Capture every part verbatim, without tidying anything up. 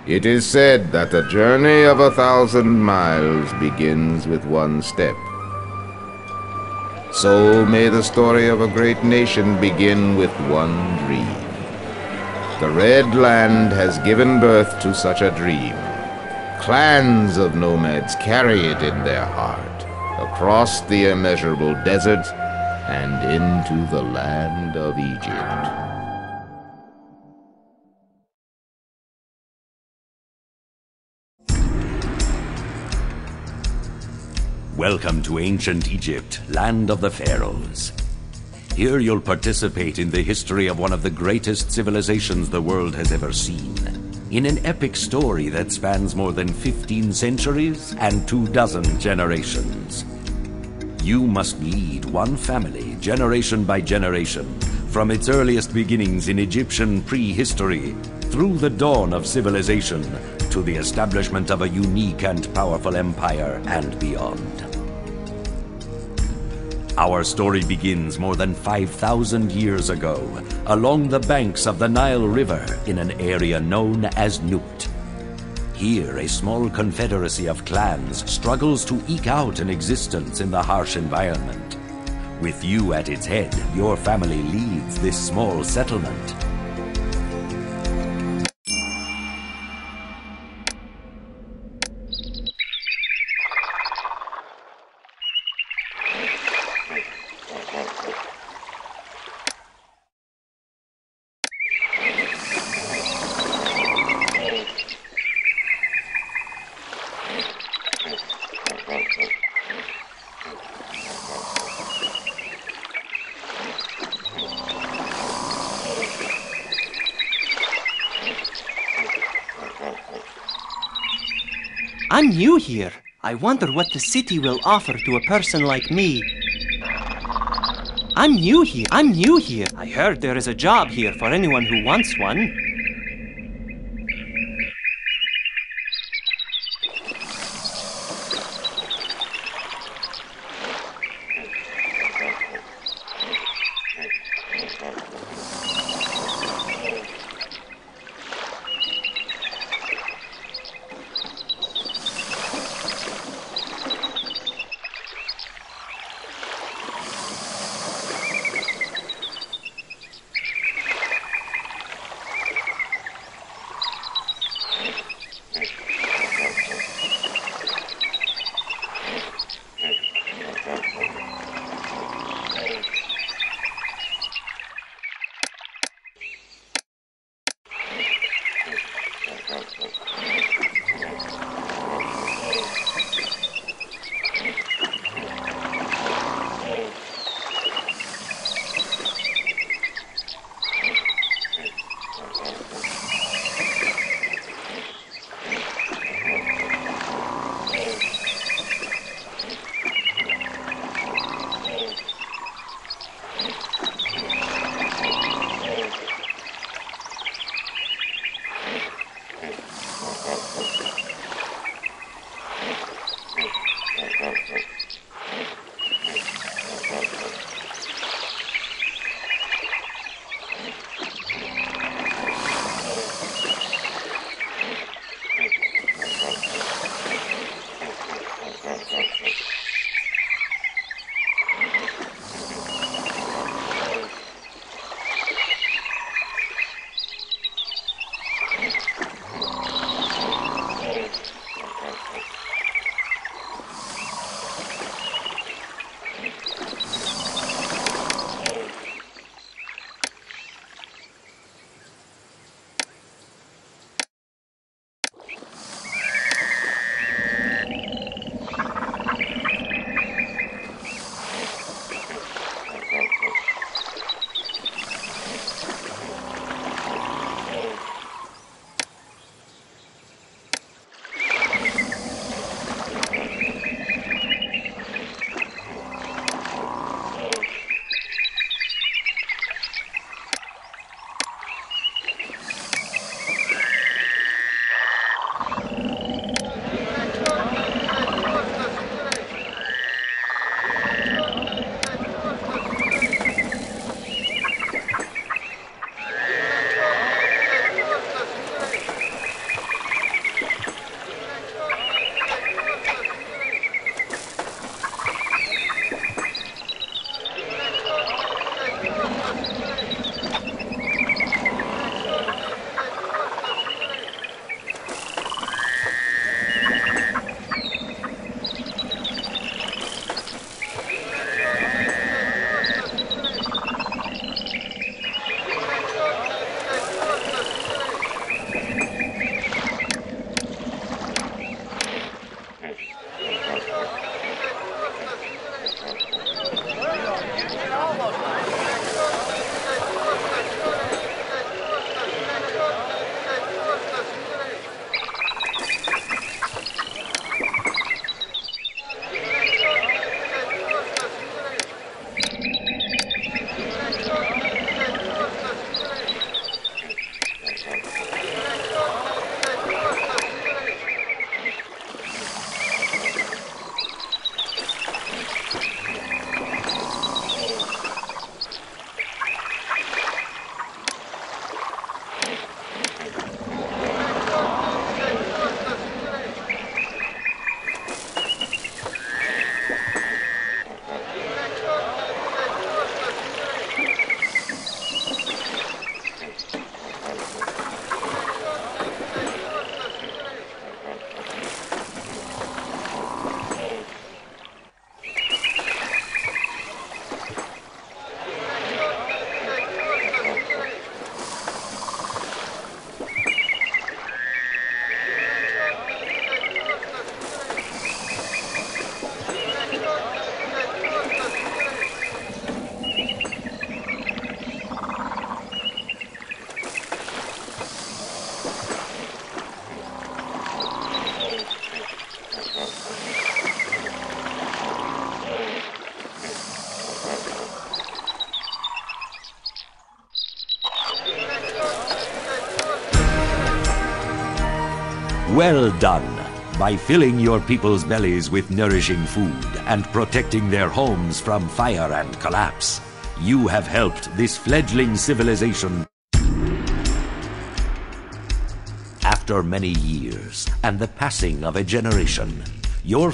It is said that the journey of a thousand miles begins with one step. So may the story of a great nation begin with one dream. The Red Land has given birth to such a dream. Clans of nomads carry it in their heart, across the immeasurable desert and into the land of Egypt. Welcome to ancient Egypt, land of the pharaohs. Here you'll participate in the history of one of the greatest civilizations the world has ever seen, in an epic story that spans more than fifteen centuries and two dozen generations. You must lead one family, generation by generation, from its earliest beginnings in Egyptian prehistory, through the dawn of civilization, to the establishment of a unique and powerful empire and beyond. Our story begins more than five thousand years ago, along the banks of the Nile River in an area known as Nubt. Here, a small confederacy of clans struggles to eke out an existence in the harsh environment. With you at its head, your family leads this small settlement. I'm new here. I wonder what the city will offer to a person like me. I'm new here. I'm new here. I heard there is a job here for anyone who wants one. Well done. By filling your people's bellies with nourishing food and protecting their homes from fire and collapse, you have helped this fledgling civilization. After many years and the passing of a generation, your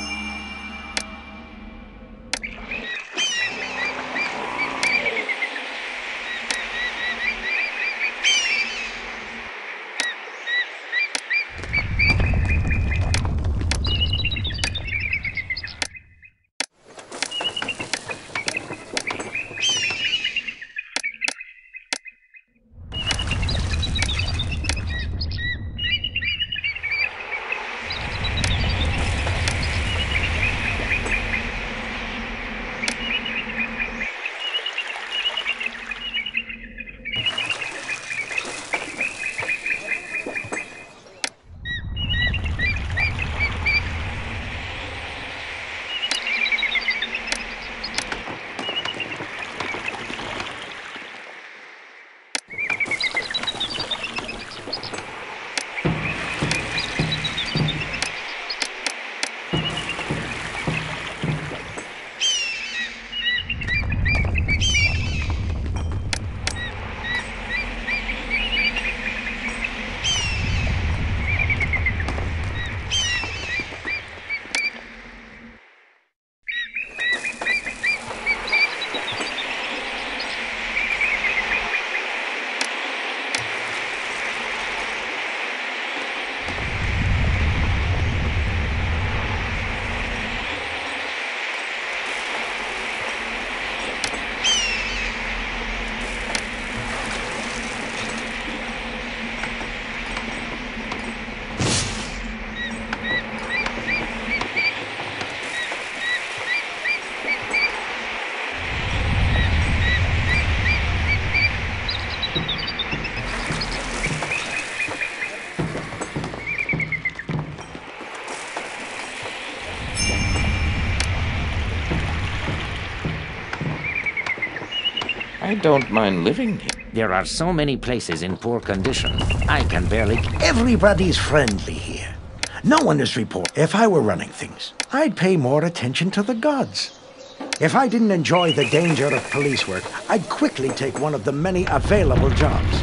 I don't mind living here. There are so many places in poor condition. I can barely... Everybody's friendly here. No one is reported. If I were running things, I'd pay more attention to the gods. If I didn't enjoy the danger of police work, I'd quickly take one of the many available jobs.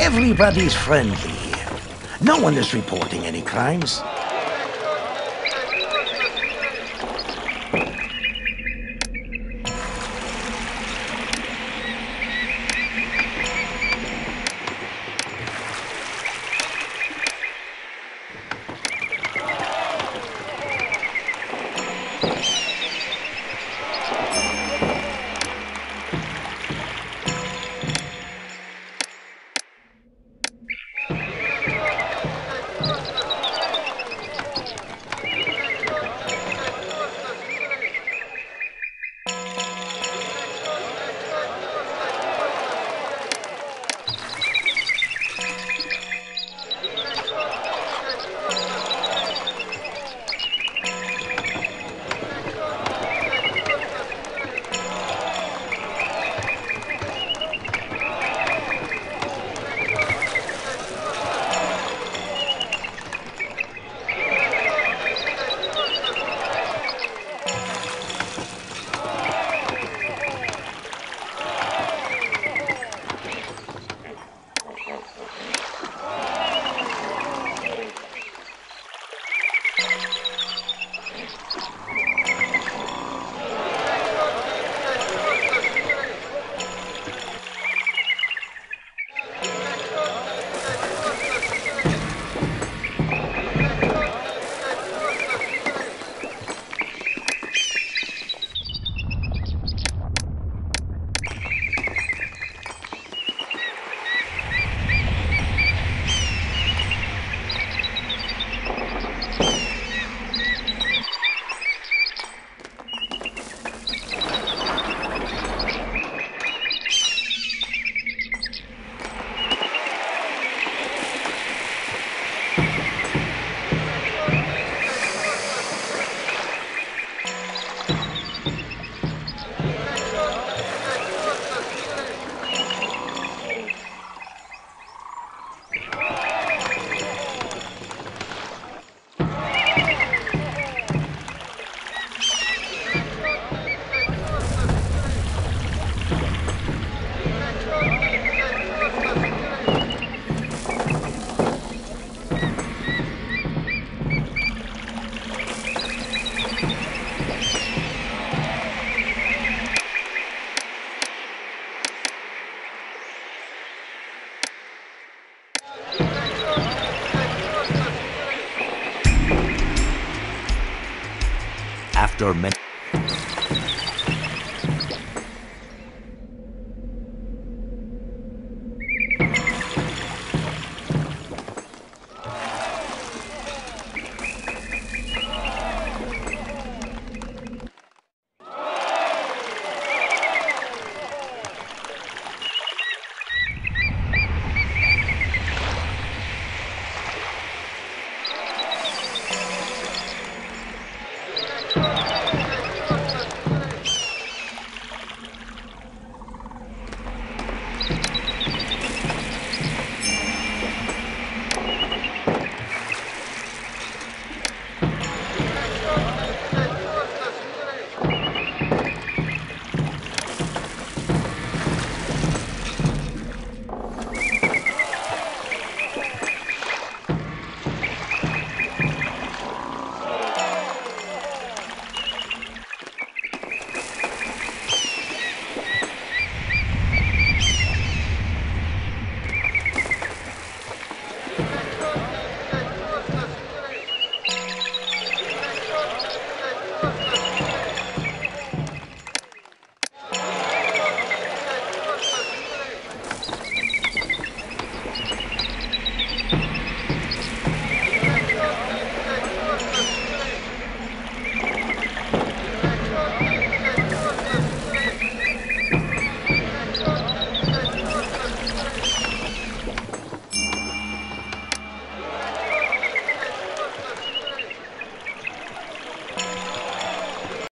Everybody's friendly here. No one is reporting any crimes. After many...